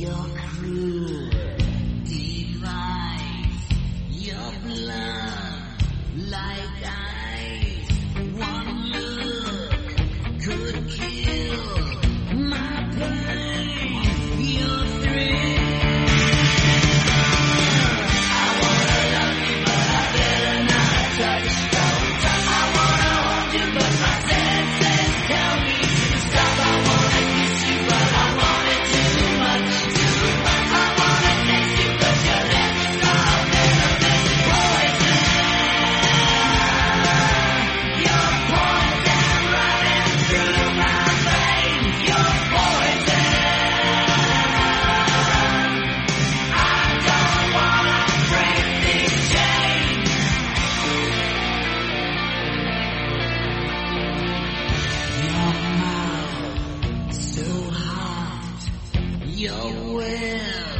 Your cruel device, your blood like ice. One look could kill my pain. Your thrill. I wanna love you, but I better not touch. Don't touch. I wanna hold you, but my senses tell me to stop. I wanna kiss you, but I want it too much. I wanna taste you, but your lips are venomous poison. You're poison running through my veins. You're poison. I don't wanna break these chains. Your mouth so hot, your will